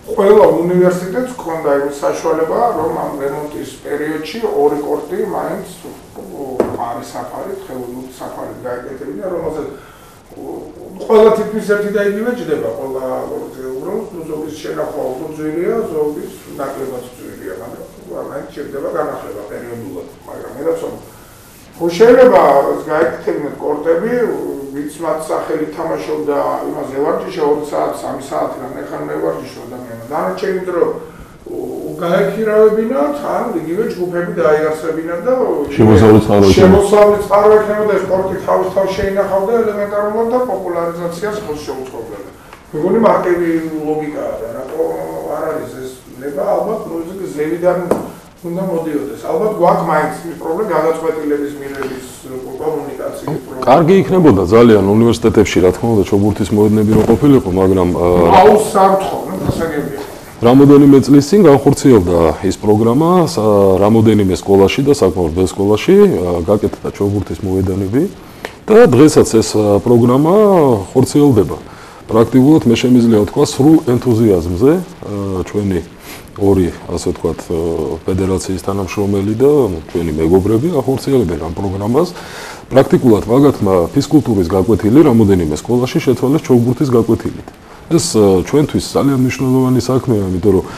Speaker 1: ყველა უნივერსიტეტს ჰქონდა იმის საშუალება, რომ ამ რემონტის პერიოდში ორი კორტი მაინც არის საფარი, თხევადური საფარი გაეკეთებინა, რომელზეც ყველა თითქმის ერთი და იგივე ჯდება, ყველა უბრალოდ ზოგის შენახვა უძვირია, ზოგის ნაკლებად ძვირია, მაგრამ მაინც შედება განახლება პერიოდულად, მაგრამ მე რაცო შეიძლება გაეკეთებინათ კორტები, ვინც მათ სახელი თამაშობდა იმაზე ვარჯიშა ორი საათი, სამი საათი რამ ეხან მე ვარჯიშო ადამიანმა. დანარჩენი დრო გაექირავებინათ, ან იგივე ჯგუფები დაიარსებინათ და
Speaker 3: შემოსავლით წყარო იქნება.
Speaker 1: შემოსავლით წყარო იქნებოდა ეს სპორტი თავის თავს შეინახავდა ელემენტარულად და პოპულარიზაციას ხელს შეუწყობდა. მეგონი მარტივი ლოგიკაა და რატო არ არის ეს ნება ალბათ მუსიკის ზევიდან უნდა მოდიოდეს. ალბათ გვაქვს მაინც პრობლემა გადაწყვეტილების მიღების კომუნიკაციის პრობლემა.
Speaker 2: კარგი იქნებოდა ძალიან უნივერსიტეტებში, რა თქმა უნდა, ჩოგურთის მოედნები რო ყოფილიყო, მაგრამ
Speaker 1: აუს არ ვთქო, ნუ გასაგებია.
Speaker 2: რამოდენიმე წლის წინ განხორციელდა ის პროგრამა რამოდენიმე სკოლაში და საკმაოდ ბევრ სკოლაში გაკეთდა ჩოგურთის მოედნები და დღესაც ეს პროგრამა ხორციელდება. პრაქტიკულად მე შემიძლია ვთქვა სრულ ენთუზიაზმზე ჩვენი ორი ასე ვთქვათ ფედერაციის თანამშრომელი და ჩვენი მეგობრები ახორციელებენ ამ პროგრამას. პრაქტიკულად მაგათმა ფიზკულტურის გაკვეთილი რამოდენიმე სკოლაში შეცვალეს ჩოგურთის გაკვეთილით. ეს ჩვენთვის ძალიან მნიშვნელოვანი საქმეა, იმიტომ რომ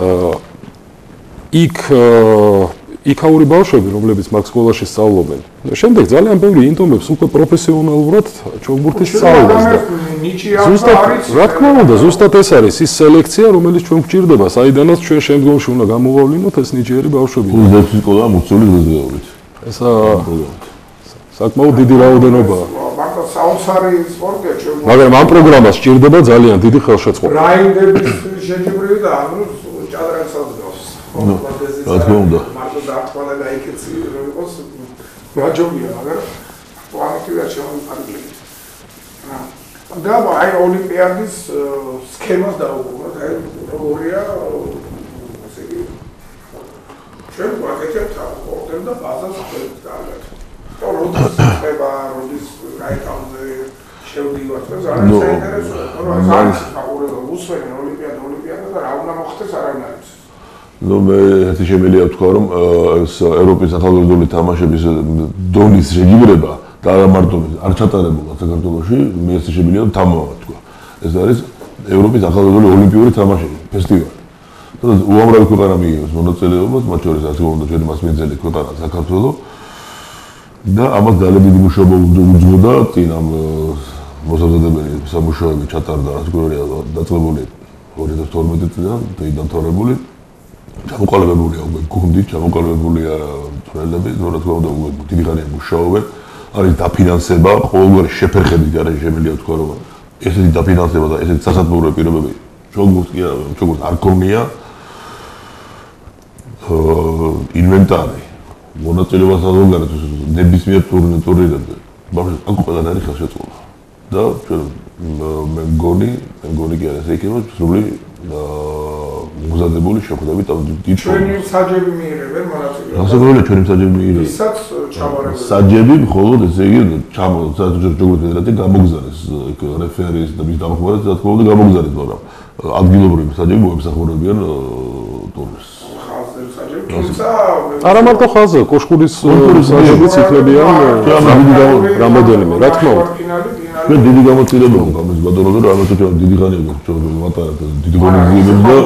Speaker 2: იქ იქაური ბავშვები, რომლებიც მაგ სკოლაში სწავლობენ, შემდეგ ძალიან ბევრი ინტომებს უკვე პროფესიონალურად ჩოგურთის სწავლობს და ზუსტად რა თქმა უნდა, ზუსტად ეს არის ის სელექცია, რომელიც ჩვენ გვჭირდება, საიდანაც ჩვენ შემდგომში უნდა გამოვავლინოთ ეს ნიჭიერი ბავშვები.
Speaker 3: კურსებში სკოლა მოცული დღესდღეობით.
Speaker 2: ესა საკმაოდ დიდი რაოდენობაა.
Speaker 1: მარტო საოცარი სპორტია ჩვენ.
Speaker 2: მაგრამ ამ პროგრამას სჭირდება ძალიან დიდი ხელშეწყობა.
Speaker 1: რაინდების შეჯიბრი და ანუ ჭადრაკსაც გავს.
Speaker 3: რა თქმა უნდა.
Speaker 1: მარტო დარტყმა და გაიქეცი რომ იყოს გაჯობია, მაგრამ პლანეტია შემოიფარგლებით. და აი ოლიმპიადის სქემას დაუბრუნოთ, აი როგორია ესე იგი ჩვენ ვაკეთებთ ორდერ და ბაზას ხდება კარგად. და როდის ხდება, როდის აი თავზე შევდივართ, ეს არის საინტერესოა, რომ არის ფაკულტეტი უსვენენ ოლიმპიადა, ოლიმპიადა და რა უნდა მოხდეს არავინ არ იცის.
Speaker 3: ნუ მე ერთი შემიძლია ვთქვა, რომ ეს ევროპის ახალგაზრდული თამაშების დონის შეჯიბრება და არა მარტო არ ჩატარებულა საქართველოში, მე ეს შემიძლია თამამა თქვა. ეს არის ევროპის ახალგაზრდული ოლიმპიური თამაშები, ფესტივალი. და უამრავი ქვეყანა მიიღებს მონაწილეობას, მათ შორის ასე უნდა ჩვენი მასპინძელი ქვეყანა საქართველო. და ამას ძალიან დიდი მუშაობა უძღვოდა წინ ამ მოსაზრებელი სამუშაოები ჩატარდა, ასე გვერდია დაწყებული ორი ათას თორმეტი წლიდან, დამთავრებული. ჩამოყალიბებულია უკვე გუნდი, ჩამოყალიბებულია წვრილები, რა თქმა უნდა, დიდი ხანია მუშაობენ. არის დაფინანსება, ყოველგვარი შეფერხების გარეშე შემიძლია ვთქვა, რომ ესეთი დაფინანსება და ესეთი სასათბურე პირობები ჩოგურთს კი ჩოგურთს არ ქონია. ინვენტარი, მონაწილეობა საზოგადოებრივ ნებისმიერ ტურნირებზე, ბავშვებს აქ ყველგან არის ხელშეწყობა. და ჩვენ მე მგონი, მე მგონი კი არის იქნება სრული მოგზადებული შეხვდებით ამ დიდ
Speaker 1: ჩვენი საჯები მიიღებენ მონაწილეობას.
Speaker 3: გასაგებია ჩვენი საჯები მიიღებენ.
Speaker 1: ისაც ჩამორებული.
Speaker 3: საჯები მხოლოდ ესე იგი ჩამო ჯოგურთის ფედერაცია გამოგზავნეს რეფერის და მის დამხმარეს რა თქმა უნდა გამოგზავნეს, მაგრამ ადგილობრივი საჯები მოემსახურებიან ტურნირს.
Speaker 2: არა მარტო ხაზზე, კოშკურის საჯებიც იქნებიან რამოდენიმე, რა თქმა უნდა.
Speaker 3: ჩვენ დიდი გამოცდილება გვაქვს ამის ბატონობა და ამას ჩვენ დიდი ხანია გვაქვს ვატარებთ დიდი ღონისძიებები და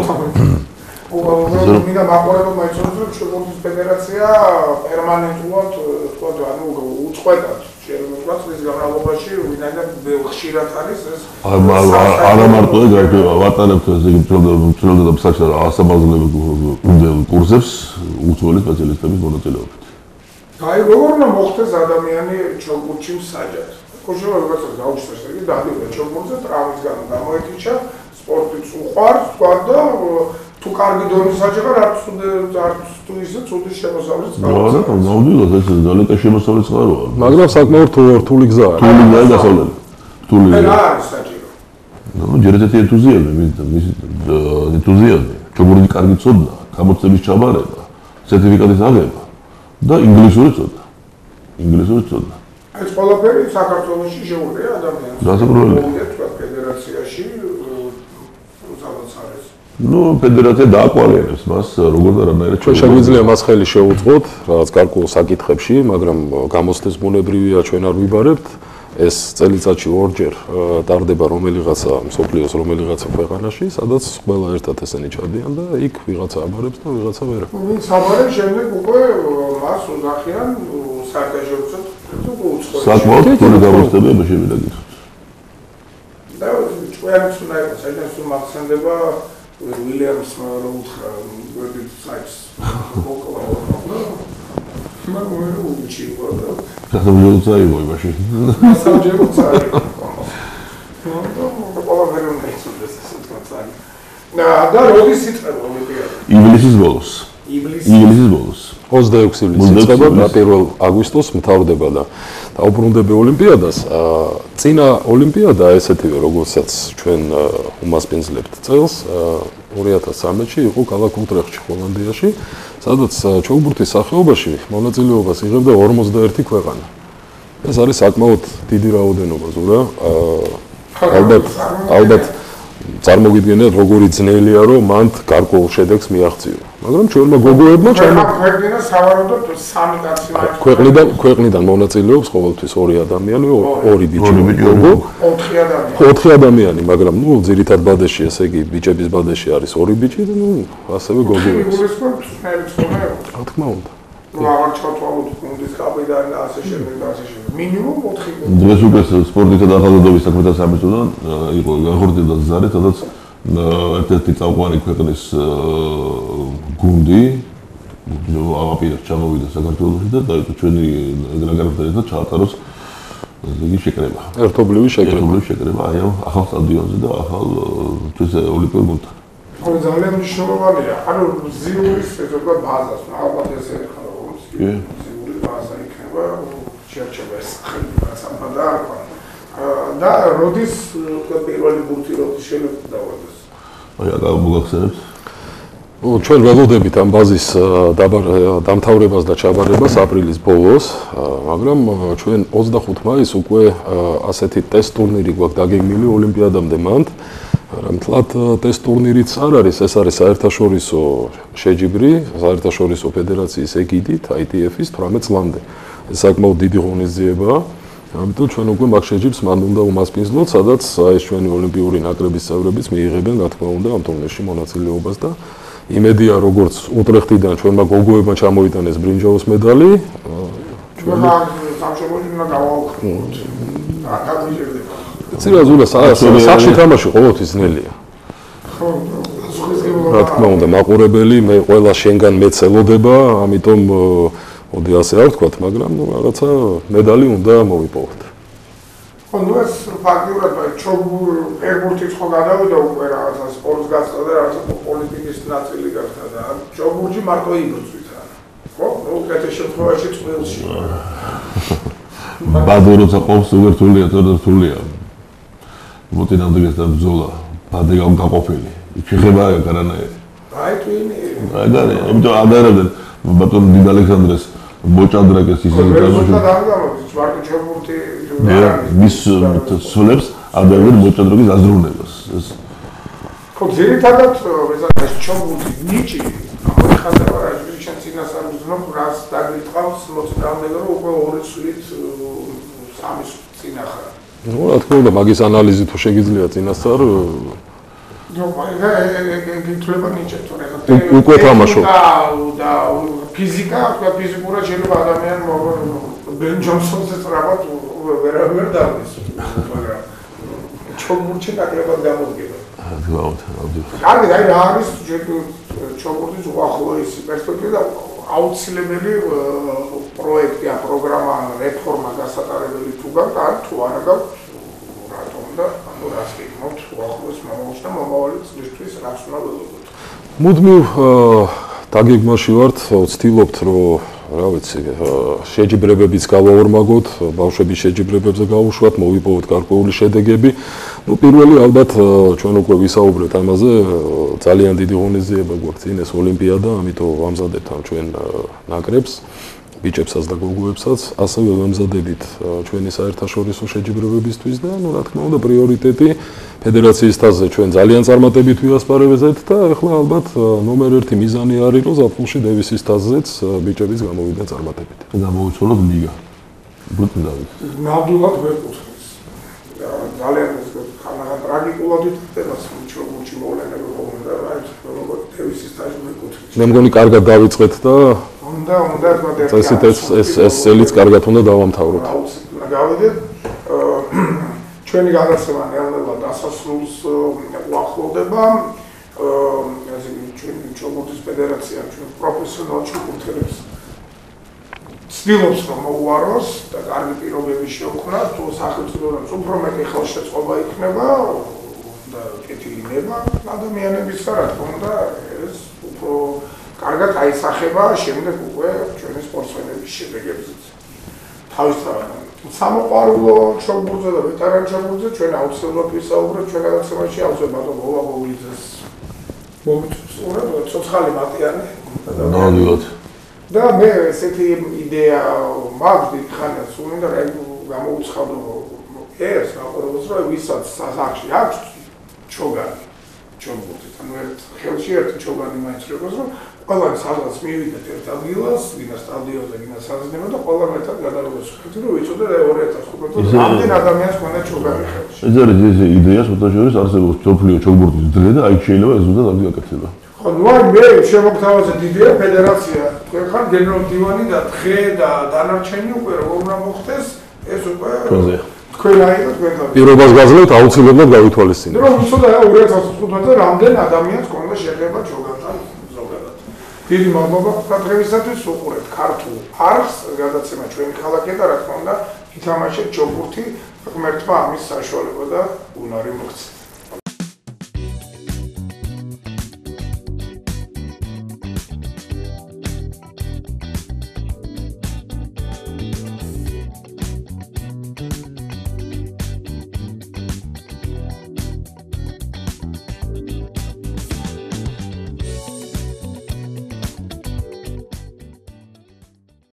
Speaker 1: მინდა მაყურებელმა მაიცნოს რომ ჩოგურთის ფედერაცია პერმანენტულად თქვათ ანუ უწყვეტად შეიძლება წლის განმავლობაში ვინაიდან ხშირად არის ეს
Speaker 3: არა მარტო ეგ ვატარებთ ესე იგი წვრილდა და საჭირო ასამაღლებლად უნდელ კურსებს უცხოელი სპეციალისტების მონაწილეობით.
Speaker 1: აი როგორ უნდა მოხდეს ადამიანი ჩოგურთში მსაჯად? Кожаლა რაღაცა გაუჩნდეს, იგი დადიოდა ჩოგურთზე ტრავმის გამო გამოეთიჩა, სპორტიც უყვარს, თქვა და თუ კარგი დონის საჭიროა, რაც არც თუ ისე ცუდი შემოსავლის წყაროა.
Speaker 3: არა, ნამდვილად ეს ძალიან შემოსავლის წყაროა.
Speaker 2: მაგრამ საკმაოდ რთული გზაა.
Speaker 3: რთული გზაა დასავლელი. რთული.
Speaker 1: რა არის საჭირო?
Speaker 3: ნუ ჯერეთ ენთუზიაზმი, მის ენთუზიაზმი, ჩოგურთი კარგი ცოდნა, გამოცდების ჩაბარება, სერტიფიკატის აღება და ინგლისური ცოდნა. ინგლისური ცოდნა. ეს
Speaker 1: ყველაფერი საქართველოში შეუძლია ადამიანს.
Speaker 3: დასაბრუნებელი.
Speaker 1: თქვა ფედერაციაში სადაც არის
Speaker 3: ნუ ფედერაცია დააკვალიერებს მას როგორ და რანაირად
Speaker 2: ჩვენ შეგვიძლია მას ხელი შეუწყოთ რაღაც გარკვეულ საკითხებში, მაგრამ გამოცდის ბუნებრივია ჩვენ არ ვიბარებთ. ეს წელიწადში ორჯერ ტარდება რომელიღაცა მსოფლიოს რომელიღაცა ქვეყანაში, სადაც ყველა ერთად ესენი ჩადიან და იქ ვიღაცა აბარებს და ვიღაცა ვერ.
Speaker 1: ვინც აბარებს, შემდეგ უკვე მას უძახიან საერთაშორისო უცხოეთში.
Speaker 3: საკმაოდ რთული გამოცდილება შევიდა გითხოთ.
Speaker 1: და ჩვენც უნდა იყოს, საერთოდ თუ მახსენდება ვილიამსმა რო უთხრა ვერდით საიტს მოკლა. მაგრამ რო უჩივა და
Speaker 3: სასამართლო წაიღო იმაში.
Speaker 1: სასამართლო წაიღო. ნუ ყველა ვერ უნდა იცოდეს ეს თქო. და როდის იწყება ოლიმპიადა?
Speaker 3: ივლისის ბოლოს. ივლისის ბოლოს.
Speaker 2: ოცდაექვსი ივლისს იწყება და პირველ აგვისტოს მთავრდება და დაუბრუნდება ოლიმპიადას. წინა ოლიმპიადა ესეთივე როგორცაც ჩვენ უმასპინძლებთ წელს ორი ათას ცხრამეტში იყო ქალაქ უტრეხტში ჰოლანდიაში, სადაც ჩოგბურთის სახეობაში მონაწილეობას იღებდა ორმოცდაერთი ქვეყანა. ეს არის საკმაოდ დიდი რაოდენობა, ზურა. ალბათ ალბათ წარმოგიდგენიათ როგორი ძნელია რომ მან გარკვეულ შედეგს მიაღწიო. მაგრამ ჩვენმა გოგოებმა ჩამა
Speaker 1: ქვეყნიდან სავარაუდოდ სამი კაცი მაქვს.
Speaker 2: ქვეყნიდან ქვეყნიდან მონაწილეობს ყოველთვის ორი ადამიანი, ორი ბიჭი, გოგო,
Speaker 1: ოთხი ადამიანი.
Speaker 2: ოთხი ადამიანი, მაგრამ ნუ ძირითად ბადეში, ესე იგი ბიჭების ბადეში არის ორი ბიჭი და ნუ ასევე გოგოები. რა თქმა უნდა.
Speaker 1: ნუ აღარ ჩავთვალოთ გუნდის კაპიტანი და ასე შემდეგ და ასე შემდეგ. მინიმუმ ოთხი.
Speaker 3: დღეს უკვე სპორტისა და ახალგაზრდობის საქმეთა სამინისტროდან იყო განხორციელდა ზარი, სადაც ერთ-ერთი წამყვანი ქვეყნის გუნდი აღაპირებს ჩამოვიდა საქართველოში და დაიწყო ჩვენი გრაგარებთან ერთად ჩაატაროს იგი შეკრება.
Speaker 2: ერთობლივი შეკრება.
Speaker 3: ერთობლივი შეკრება აი ამ ახალ სტადიონზე და ახალ ჩვენს ოლიმპიურ გუნდთან.
Speaker 1: ხო ძალიან მნიშვნელოვანია. ანუ ზიურის ესე ვთქვა ბაზას, ალბათ ესე ხარ რომ ზიური ბაზა იქნება, შეერჩება ეს ხელმისაწვდომი და და როდის პირველი ბურთი როდის შეიძლება დავადეს?
Speaker 3: აი აკა მოგახსენებთ?
Speaker 2: ჩვენ ველოდებით ამ ბაზის დამთავრებას და ჩაბარებას აპრილის ბოლოს, მაგრამ ჩვენ ოცდახუთი მაისს უკვე ასეთი ტესტ ტურნირი გვაქვს დაგეგმილი ოლიმპიადამდე მანდ. რამთლად ტესტ ტურნირიც არ არის, ეს არის საერთაშორისო შეჯიბრი, საერთაშორისო ფედერაციის ეგიდით, აი ტი ეფ-ის თვრამეტ წლამდე. ეს საკმაოდ დიდი ღონისძიებაა. ამიტომ ჩვენ უკვე მაგ შეჯიბრს მანდ უნდა უმასპინძლოთ, სადაც ეს ჩვენი ოლიმპიური ნაკრების წევრებიც მიიღებენ, რა თქმა უნდა, ამ ტურნირში მონაწილეობას და იმედია, როგორც უტრეხტიდან ჩვენმა გოგოებმა ჩამოიტანეს ბრინჯაოს медали,
Speaker 1: ჩვენ სამშობლოში უნდა გავაუქმოთ. რა გამიჟერდება?
Speaker 2: ცირაზულა სახში თამაში ყოველთვის ძნელია.
Speaker 1: ხო, ზღისგებობა.
Speaker 2: რა თქმა უნდა, მაყურებელი მე ყველა შენგან მეცელოდება, ამიტომ მოდი ასე არ ვთქვათ, მაგრამ ნუ რაღაცა медали უნდა მოვიპოვოთ.
Speaker 1: ხო, ნუ ეს ფაქტიურად ჩოგბურ ფეხბურთიც ხო გადავიდა უკვე რაღაცა სპორტს გასწა და რაღაცა პოლიტიკის ნაწილი გახდა და ჩოგბურთი მარტო იბრძვით რა. ხო, ნუ უკეთეს შემთხვევაში წყვილში.
Speaker 3: ბადო როცა ყოფს უერთულია, თორე რთულია. მოტინამდე და ბრძოლა, ბადე გაყოფილი. შეხება გარანაირი.
Speaker 1: აი ტვინი.
Speaker 3: აი და იმიტომ ადარებდნენ ბატონ დიდ ალექსანდრეს მოჭადრაკეს ისინი თამაშობდნენ.
Speaker 1: და დამგამოდის მარტო ჩოგბურთი
Speaker 3: მის სულებს ადარებდნენ მოჭადრაკის აზროვნებას. ეს
Speaker 1: ხო ძირითადად ეს ჩოგბურთი ნიჭი ამხანდება რა ჩვენ წინასწარ ვზნობ რას დაგიტყავს მოწინააღმდეგე რომ უკვე ორი წლით სამი წინა ხარ.
Speaker 2: ნუ რა თქმა უნდა, მაგის ანალიზი თუ შეგიძლია წინასწარ
Speaker 1: ნუ მაგა გითვლება ნიჭი თორე
Speaker 2: უკვე თამაშობ.
Speaker 1: და ფიზიკა, ფიზიკურად შეიძლება ადამიანი ბენ ჯონსონზე ტრაბად ვერ ვერ დავის. მაგრამ ჩოგბურთი ნაკლებად გამოდგება.
Speaker 3: რა თქმა უნდა.
Speaker 1: კარგი, აი რა არის ჩოგბურთის უახლოესი პერსპექტივა და აუცილებელი პროექტი, ა პროგრამა, რეფორმა გასატარებელი თუ გაქვს, ან თუ არა გაქვს, რატომ და ანუ რას გიგმოთ უახლოეს მომავალში და მომავალი წლისთვის რაც უნდა ველოდოთ.
Speaker 2: მუდმივ დაგეგმაში ვართ, ვცდილობთ რომ რა ვიცი, შეჯიბრებებიც გავაორმაგოთ, ბავშვების შეჯიბრებებზე გავუშვათ, მოვიპოვოთ გარკვეული შედეგები. ნუ პირველი ალბათ ჩვენ უკვე ვისაუბრეთ ამაზე, ძალიან დიდი ღონისძიება გვაქვს წინ ეს ოლიმპიადა, ამიტომ ვამზადებთ ამ ჩვენ ნაკრებს ბიჭებსაც და გოგოებსაც, ასევე ვემზადებით ჩვენი საერთაშორისო შეჯიბრებებისთვის და, ну, რა თქმა უნდა, პრიორიტეტი ფედერაციის თასზე ჩვენ ძალიან წარმატებით ვიასპარებეთ და ახლა ალბათ ნომერ ერთი მიზანი არის, რომ ზაფხულში დევისის თასზეც ბიჭებიც გამოვიდნენ წარმატებით.
Speaker 3: და გამოვიცვალოთ ლიგა. ბუტნდავით.
Speaker 1: ნამდვილად ვეკუთვნის. ძალიან ხანაღან ტრაგიკულად იტყდება ჩოგურჩი მოვლენები მომდა, რაიც როგორ დევისის თასი ვეკუთვნის.
Speaker 2: მე მგონი კარგად დავიწყეთ და
Speaker 1: უნდა უნდა თქვა
Speaker 2: წესით ეს ეს ეს წელიც კარგად უნდა დავამთავროთ.
Speaker 1: გავიდეთ ჩვენი გადაცემა ნელ-ნელა დასასრულს უახლოვდება. ასე ჩვენი ჩოგურთის ფედერაცია ჩვენ პროფესიონალ ჩოგურთელებს ცდილობს რომ მოუაროს და კარგი პირობები შეუქმნას, თუ სახელმწიფოდან უფრო მეტი ხელშეწყობა იქნება და კეთილინება ადამიანების რა თქმა უნდა ეს უფრო კარგად აისახება შემდეგ უკვე ჩვენი სპორტსმენების შედეგებზეც. თავისთავად სამოყვარულო ჩოგბურთზე და ვეტერან ჩოგბურთზე ჩვენ აუცილებლად ვისაუბრებთ ჩვენ გადაცემაში აუცილებლად მოვა გოგლიძეს მომწონს ცოცხალი მატიანე
Speaker 3: ნამდვილად.
Speaker 1: და მე ესეთი იდეა მაქვს დიდ ხანს უნდა გამოვცხადო ეს რაყურებს რომ ვისაც სასახში აქვს ჩოგანი ჩოგბურთი ანუ ერთ ხელში ერთი ჩოგანი მაინც როგორც რომ ყველანი სადღაც მივიდეთ ერთ ადგილას, ვინა სტადიონზე, ვინა საზრდოობა და ყველამ ერთად გადავიდეთ. ხეთი რომ ვიცოდე ორი ათას ხუთმეტი წელი რამდენ ადამიანს მქონდა ჩოგანი ხელში.
Speaker 3: ეს არის ეს იდეა, სოთაშორის არსებობს მსოფლიო ჩოგბურთის დღე და აი შეიძლება ეს უნდა გაკეთება.
Speaker 1: ხო, ნუ აი მე შემოგთავაზეთ იდეა ფედერაცია. თქვენ ხარ გენერალ დივანი და დღე და დანარჩენი უკვე როგორ უნდა მოხდეს, ეს უკვე
Speaker 3: თქვენზე.
Speaker 1: თქვენ აიღოთ თქვენ და
Speaker 2: პირობას გაძლევთ აუცილებლად გავითვალისწინოთ.
Speaker 1: რომ ვიცოდე ორი ათას ხუთმეტი წელი რამდენ ადამიანს მქონდა შეხება ჩოგანთან. დიდი მადლობა დღევისათვის უყურებთ ქართულ არხს გადაცემა ჩვენი ქალაქი და რა თქმა უნდა ითამაშეთ ჩოგბურთი ღმერთმა ამის საშუალება და უნარი მოგცეთ.